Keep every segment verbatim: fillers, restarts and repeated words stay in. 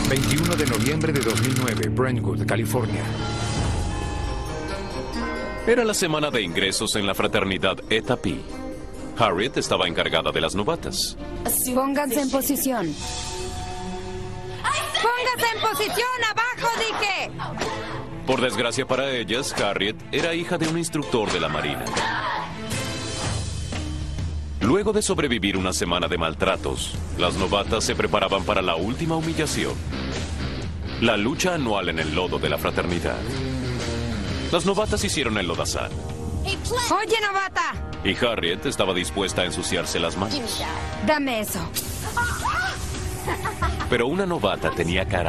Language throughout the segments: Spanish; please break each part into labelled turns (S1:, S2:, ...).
S1: veintiuno de noviembre de dos mil nueve, Brentwood, California.
S2: Era la semana de ingresos en la fraternidad Eta Pi. Harriet estaba encargada de las novatas.
S3: Pónganse en posición. ¡Pónganse en posición! ¡Abajo, dije!
S2: Por desgracia para ellas, Harriet era hija de un instructor de la Marina. Luego de sobrevivir una semana de maltratos, las novatas se preparaban para la última humillación. La lucha anual en el lodo de la fraternidad. Las novatas hicieron el lodazal.
S3: ¡Oye, novata!
S2: Y Harriet estaba dispuesta a ensuciarse las manos.
S3: Dame eso.
S2: Pero una novata tenía cara.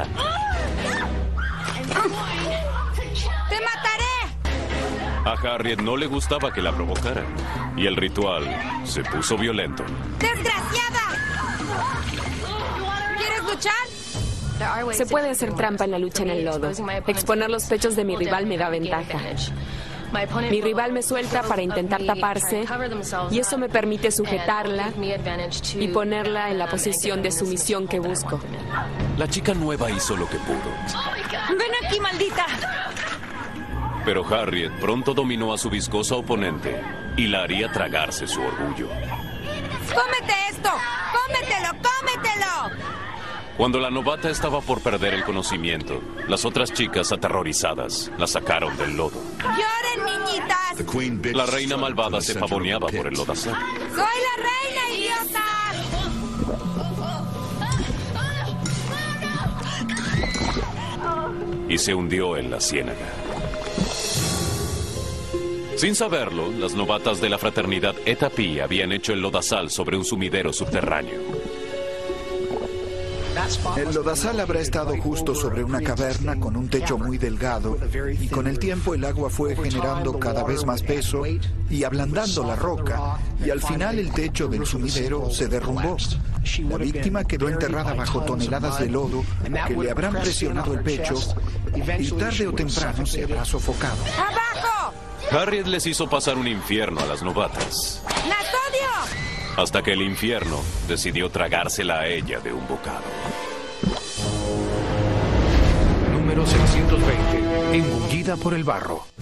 S3: ¡Te mataré!
S2: A Harriet no le gustaba que la provocaran. Y el ritual se puso violento.
S3: ¡Desgraciada! ¿Quieres luchar?
S4: Se puede hacer trampa en la lucha en el lodo. Exponer los pechos de mi rival me da ventaja. Mi rival me suelta para intentar taparse y eso me permite sujetarla y ponerla en la posición de sumisión que busco.
S2: La chica nueva hizo lo que pudo.
S3: ¡Ven aquí, maldita!
S2: Pero Harriet pronto dominó a su viscosa oponente y la haría tragarse su orgullo.
S3: ¡Cómete esto! ¡Cómetelo, cómetelo!
S2: Cuando la novata estaba por perder el conocimiento, las otras chicas aterrorizadas la sacaron del lodo.
S3: ¡Lloren, niñitas!
S2: La reina malvada se pavoneaba por el lodazal.
S3: ¡Soy la reina, idiota!
S2: Y se hundió en la ciénaga. Sin saberlo, las novatas de la fraternidad Eta Pi habían hecho el lodazal sobre un sumidero subterráneo.
S5: El lodazal habrá estado justo sobre una caverna con un techo muy delgado y con el tiempo el agua fue generando cada vez más peso y ablandando la roca y al final el techo del sumidero se derrumbó. La víctima quedó enterrada bajo toneladas de lodo que le habrán presionado el pecho y tarde o temprano se habrá sofocado.
S3: ¡Abajo!
S2: Harriet les hizo pasar un infierno a las novatas.
S3: ¡Las odio!
S2: Hasta que el infierno decidió tragársela a ella de un bocado.
S1: Número seiscientos veinte. Engullida por el barro.